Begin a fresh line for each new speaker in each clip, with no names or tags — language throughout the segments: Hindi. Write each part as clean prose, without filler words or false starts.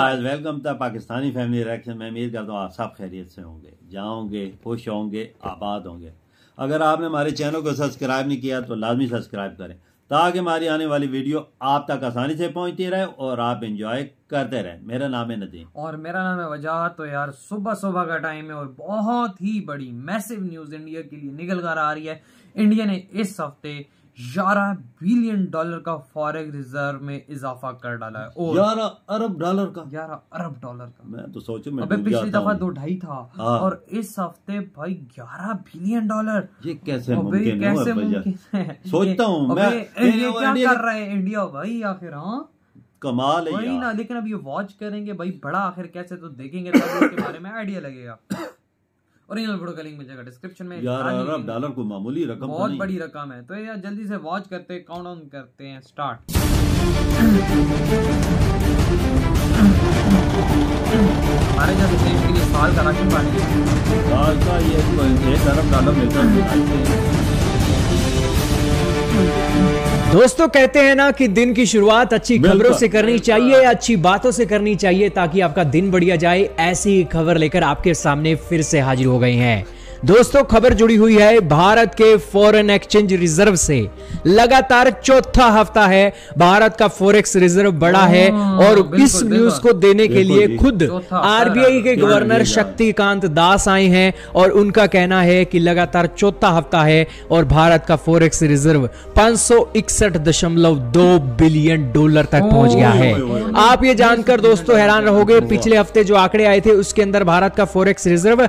Guys, welcome to Pakistani family reaction. मैं उम्मीद करता हूँ आप सब खैरियत से होंगे, जाओगे, खुश होंगे, आबाद होंगे। अगर आपने हमारे चैनल को सब्सक्राइब नहीं किया तो लाजमी सब्सक्राइब करें ताकि हमारी आने वाली वीडियो आप तक आसानी से पहुंचती रहे और आप एंजॉय करते रहें। मेरा नाम है नदीम
और मेरा नाम है वजाह। तो यार सुबह सुबह का टाइम है और बहुत ही बड़ी मैसिव न्यूज इंडिया के लिए निकल कर आ रही है। इंडिया ने इस हफ्ते $11 बिलियन का फॉरेक्स रिजर्व में इजाफा कर डाला है। और
$11 अरब
$11 अरब का।
मैं तो सोचू मैं
अबे पिछली दफा 2.5 था और इस हफ्ते भाई $11 बिलियन।
ये कैसे मुमकिन है? सोचता हूँ मैं
ये क्या कर रहा है इंडिया भाई आखिर। हाँ
कमाल है
वही ना, लेकिन अब ये वॉच करेंगे भाई बड़ा आखिर कैसे तो देखेंगे तब इसके बारे में आइडिया लगेगा। ओरिजिनल वीडियो का लिंक मिल जाएगा डिस्क्रिप्शन में।
$11 अरब को मामूली रकम
बहुत बड़ी रकम है। तो यार जल्दी से वॉच करते हैं, काउंटडाउन करते हैं स्टार्ट। हमारे जब देश के लिए साल का राशन पानी
साल का ये $1 अरब मिलता है।
दोस्तों कहते हैं ना कि दिन की शुरुआत अच्छी खबरों से करनी चाहिए, अच्छी बातों से करनी चाहिए ताकि आपका दिन बढ़िया जाए। ऐसी ही खबर लेकर आपके सामने फिर से हाजिर हो गए हैं। दोस्तों खबर जुड़ी हुई है भारत के फॉरेन एक्सचेंज रिजर्व से। लगातार चौथा हफ्ता है भारत का फॉरेक्स रिजर्व बढ़ा है और इस न्यूज को देने के लिए खुद आरबीआई के गवर्नर शक्तिकांत दास आए हैं और उनका कहना है कि लगातार चौथा हफ्ता है और भारत का फॉरेक्स रिजर्व $561.2 बिलियन तक पहुंच गया है। आप ये जानकर दोस्तों हैरान रहोगे, पिछले हफ्ते जो आंकड़े आए थे उसके अंदर भारत का फॉरेक्स रिजर्व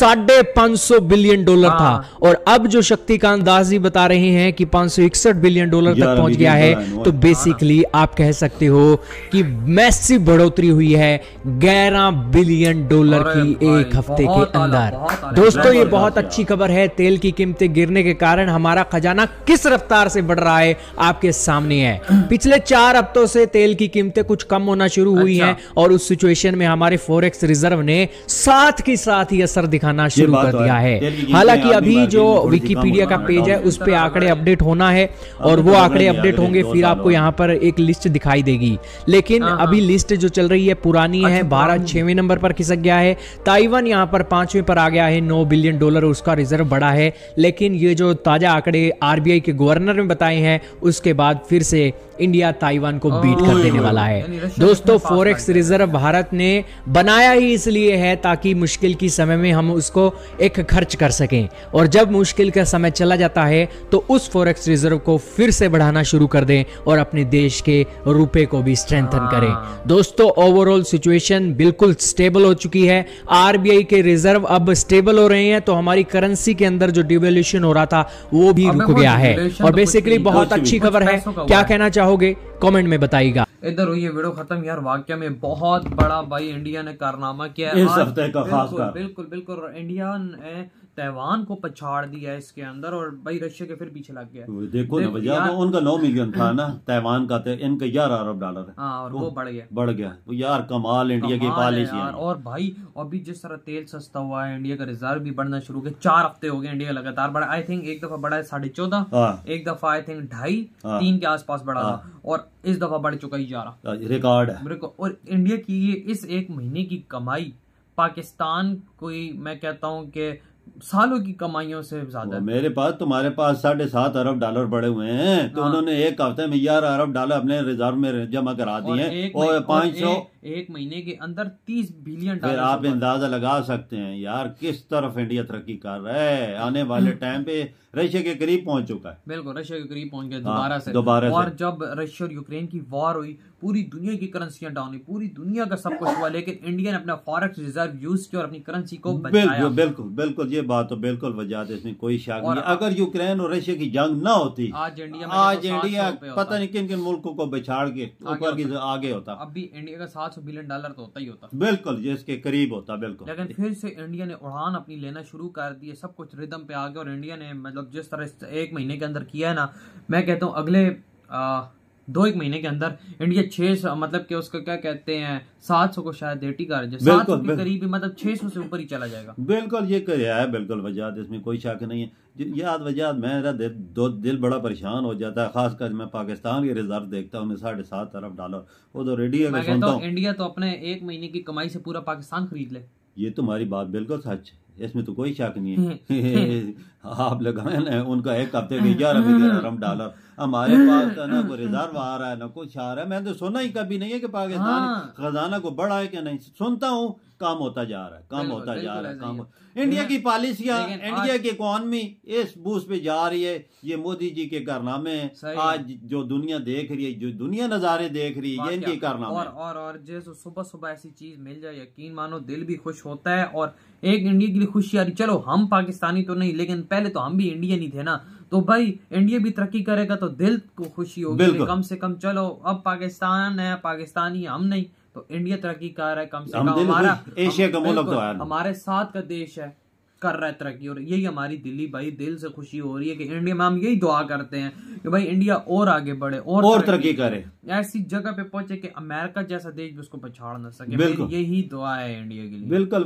$550 बिलियन था और अब जो शक्तिकांत दास जी बता रहे हैं कि $561 बिलियन तक पहुंच गया है। तो बेसिकली आप कह सकते हो कि मैसिव बढ़ोतरी हुई है $11 बिलियन की एक हफ्ते के अंदर। दोस्तों ये बहुत अच्छी खबर है। तेल की कीमतें गिरने के कारण हमारा खजाना किस रफ्तार से बढ़ रहा है आपके सामने है। पिछले 4 हफ्तों से तेल की कीमतें कुछ कम होना शुरू हुई हैं और उस सिचुएशन में हमारे फॉरेक्स रिजर्व ने साथ के साथ ही असर दिखाना शुरू कर दिया है। हालांकि अभी जो विकिपीडिया का पेज है उस पे आंकड़े अपडेट होना है और वो आंकड़े अपडेट होंगे फिर आपको यहाँ पर एक लिस्ट दिखाई देगी। लेकिन अभी लिस्ट जो चल रही है पुरानी है। भारत 6वें नंबर पर खिसक गया है। ताइवान यहाँ पर 5वें पर आ गया है, $9 बिलियन उसका रिजर्व बढ़ा है। लेकिन ये जो ताजा आंकड़े आरबीआई के गवर्नर ने बताए हैं उसके बाद फिर से इंडिया ताइवान को बीट कर देने वाला है। दोस्तों फॉरेक्स रिजर्व भारत ने बनाया ही इसलिए है ताकि मुश्किल की समय में हम उसको एक खर्च कर सकें और जब मुश्किल का समय चला जाता है तो उस फॉरेक्स रिजर्व को फिर से बढ़ाना शुरू कर दें और अपने देश के रुपए को भी स्ट्रेंथन करें। दोस्तों ओवरऑल सिचुएशन बिल्कुल स्टेबल हो चुकी है। आरबीआई के रिजर्व अब स्टेबल हो रहे हैं तो हमारी करेंसी के अंदर जो डिवैल्यूएशन हो रहा था वो भी रुक गया है और बेसिकली बहुत अच्छी खबर है। क्या कहना चाहोगे कमेंट में बताइएगा।
इधर हुई है वीडियो खत्म। यार वाकई में बहुत बड़ा भाई इंडिया ने कारनामा किया है
इस हफ्ते का खास कर।
बिल्कुल इंडिया ने ताइवान को पछाड़ दिया है इसके अंदर और भाई रशिया के फिर पीछे लग गया।
देखो ना भैया, उनका 9 मिलियन था ना ताइवान का, इनका $11 अरब है।
हाँ और वो बढ़ गया।
तो यार कमाल इंडिया की पॉलिसी है।
और भाई अभी जिस तरह तेल सस्ता हुआ है इंडिया का रिजर्व भी बढ़ना शुरू हो गया। 4 हफ्ते हो गए इंडिया लगातार बढ़ा। आई थिंक एक दफा बढ़ा है 14.5, एक दफा आई थिंक 2.5, 3 के आसपास बढ़ा था और इस दफा बढ़ चुका है 11।
रिकॉर्ड है।
और इंडिया की ये इस एक महीने की कमाई पाकिस्तान कोई मैं कहता हूँ कि सालों की कमाइयों से ज्यादा।
मेरे पास तुम्हारे पास $7.5 अरब पड़े हुए हैं तो उन्होंने एक हफ्ते में $11 अरब अपने रिजर्व में जमा करा दिए हैं और 500
एक महीने के अंदर $30 बिलियन।
फिर आप अंदाजा लगा सकते हैं यार किस तरफ इंडिया तरक्की कर रहा है। आने वाले टाइम पे रशिया के करीब पहुंच चुका है।
बिल्कुल रशिया के करीब पहुंच गया दोबारा से। और जब रशिया और यूक्रेन की वॉर हुई पूरी दुनिया की करेंसियां डाउन हुई, पूरी दुनिया का सब कुछ हुआ, लेकिन इंडिया ने अपना फॉरेक्स रिजर्व यूज किया और अपनी करेंसी को बचाया।
बिल्कुल ये बात तो बिल्कुल वजह है, इसमें कोई शक नहीं। अगर यूक्रेन और रशिया की जंग ना होती आज इंडिया पता नहीं किन किन मुल्कों को बिछाड़ के ऊपर की आगे होता।
अब भी इंडिया का $700 बिलियन तो होता ही होता।
बिल्कुल जिसके करीब होता। बिल्कुल
लेकिन फिर से इंडिया ने उड़ान अपनी लेना शुरू कर दी है। सब कुछ रिदम पे आ गया और इंडिया ने मतलब जिस तरह एक महीने के अंदर किया है ना, मैं कहता हूँ अगले 2-1 महीने के अंदर इंडिया 600 मतलब कि उसका क्या कहते हैं 700 को शायद डेटी कर जाए, 700 के करीब, मतलब 600 से ऊपर ही चला जाएगा।
बिल्कुल ये है, बिल्कुल वजह, इसमें कोई शक नहीं है। याद वजह मेरा दिल बड़ा परेशान हो जाता है, खासकर मैं पाकिस्तान के रिजर्व देखता हूँ, $7.5 अरब उधर इंडिया का सुनता हूँ।
इंडिया तो अपने 1 महीने की कमाई से पूरा पाकिस्तान खरीद ले।
ये तुम्हारी बात बिल्कुल सच है, इसमें तो कोई शक नहीं है। आप लगाए ना उनका 1 हफ्ते के $11 अरब, हमारे पास तो ना कोई रिजर्व आ रहा है ना कुछ आ रहा है। मैंने तो सुना ही कभी नहीं है कि पाकिस्तान खजाना को बढ़ा है कि नहीं, सुनता हूँ कम होता जा रहा है, कम होता जा रहा है, कम। इंडिया की पॉलिसियां, इंडिया की इकॉनमी इस बूस पे जा रही है। ये मोदी जी के कारनामे आज जो दुनिया देख रही है, जो दुनिया नजारे देख रही है, ये इनके कारनामे।
और जैसे सुबह सुबह ऐसी चीज मिल जाए, यकीन मानो दिल भी खुश होता है और एक इंडिया के लिए खुशी आ रही। चलो हम पाकिस्तानी तो नहीं, लेकिन पहले तो हम भी इंडियन ही थे ना, तो भाई इंडिया भी तरक्की करेगा तो दिल को खुशी होगी कम से कम। चलो अब पाकिस्तान है, पाकिस्तानी हम नहीं, तो इंडिया तरक्की कर रहा है, कम से कम हमारा
एशिया का मुल्क तो है,
हमारे साथ का देश है, कर रहा है तरक्की, और यही हमारी दिल्ली भाई दिल से खुशी हो रही है कि इंडिया में हम यही दुआ करते हैं कि भाई इंडिया और आगे बढ़े और
तरक्की करे,
ऐसी जगह पे पहुंचे कि अमेरिका जैसा देश भी उसको पछाड़ ना सके। यही दुआ है इंडिया के लिए।
बिल्कुल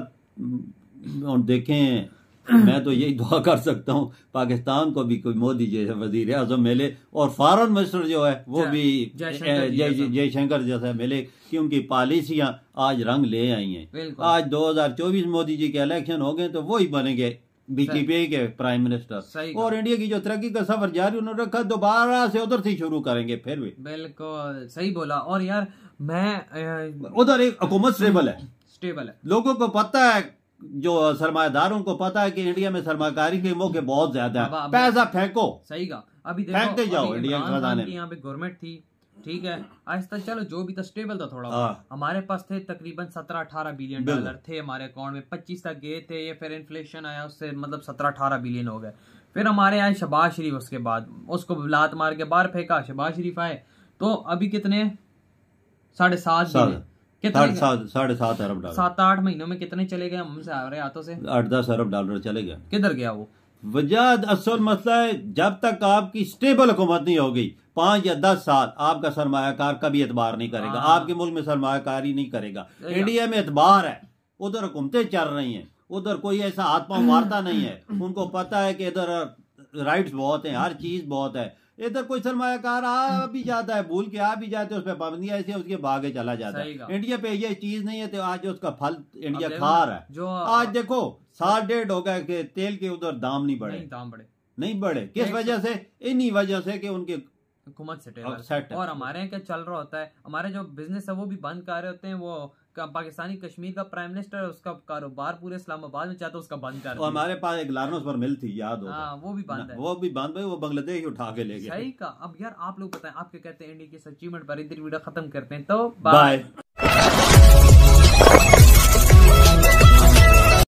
वजह। और देखें, मैं तो यही दुआ कर सकता हूँ पाकिस्तान को भी कोई मोदी जैसा वजीर आजम मिले, और फॉरेन मिनिस्टर जो है वो भी जयशंकर जैसा मिले, क्योंकि पॉलिसियां आज रंग ले आई हैं। आज 2024 मोदी जी के इलेक्शन हो गए तो वही बनेंगे बीजेपी के प्राइम मिनिस्टर, और इंडिया की जो तरक्की का सफर जारी उन्होंने रखा, दोबारा से उधर से शुरू करेंगे फिर भी।
बिल्कुल सही बोला। और यार मैं
उधर एक हुकूमत स्टेबल है, लोगों को पता है, जो सरमायादारों को पता है कि इंडिया में सरमाकारी के मौके बहुत ज्यादा है, पैसा फेंको।
सही कहा, अभी देखो
फेंकते जाओ इंडिया के खजाने।
यहाँ पे गवर्नमेंट थी, ठीक है, आज तक चलो जो भी था स्टेबल था थोड़ा, हमारे पास थे तकरीबन 17-18 बिलियन डॉलर थे हमारे अकाउंट में, 25 तक गए थे, ये फिर इन्फ्लेशन आया उससे मतलब 17-18 बिलियन हो गए। फिर हमारे आए शहबाज शरीफ, उसके बाद उसको लात मार के बाहर फेंका, शहबाज शरीफ आए, तो अभी कितने 7.5 बिलियन,
7.5 अरब डॉलर
7-8 महीनों में कितने चले गए हमसे आ रहे हाथों से?
8-10 अरब डॉलर चले गए।
किधर गया वो?
वजह असल मसला है, जब तक आपकी स्टेबल हुकूमत नहीं होगी 5 या 10 साल आपका सरमायाकार कभी एतबार नहीं करेगा, आपके मुल्क में सरमायाकारी नहीं करेगा। इंडिया में एतबार है, उधर हुकूमतें चल रही हैं, उधर कोई ऐसा हाथ पांव मारता नहीं है, उनको पता है कि इधर राइट्स बहुत हैं, हर चीज बहुत है। इधर कोई सरमायाकार आ भी जाता है, भूल के आ भी जाते हैं, उस पर पाबंदियां ऐसी उसके भागे चला जाता है। इंडिया पे ये चीज नहीं है, तो आज उसका फल इंडिया खा रहा है। जो आज देखो 1.5 हो गए कि तेल के उधर दाम नहीं बढ़े, नहीं बढ़े। किस वजह से? इन्हीं वजह से कि उनके
हुकूमत सेट। और हमारे यहाँ क्या चल रहा होता है, हमारे जो बिजनेस है वो भी बंद कर रहे होते हैं। वो पाकिस्तानी कश्मीर का प्राइम मिनिस्टर है, उसका कारोबार पूरे इस्लामाबाद में चाहता है, उसका बंद कर।
हमारे पास एक लार्नोस पर मिल थी, याद हो?
वो भी बंद है,
वो भी बंद है, वो बांग्लादेश उठा के ले गए।
सही का। अब यार आप लोग बताएं, आप क्या कहते हैं इंडिया की अचीवमेंट पर? इधर वीडियो खत्म करते हैं, तो बाय।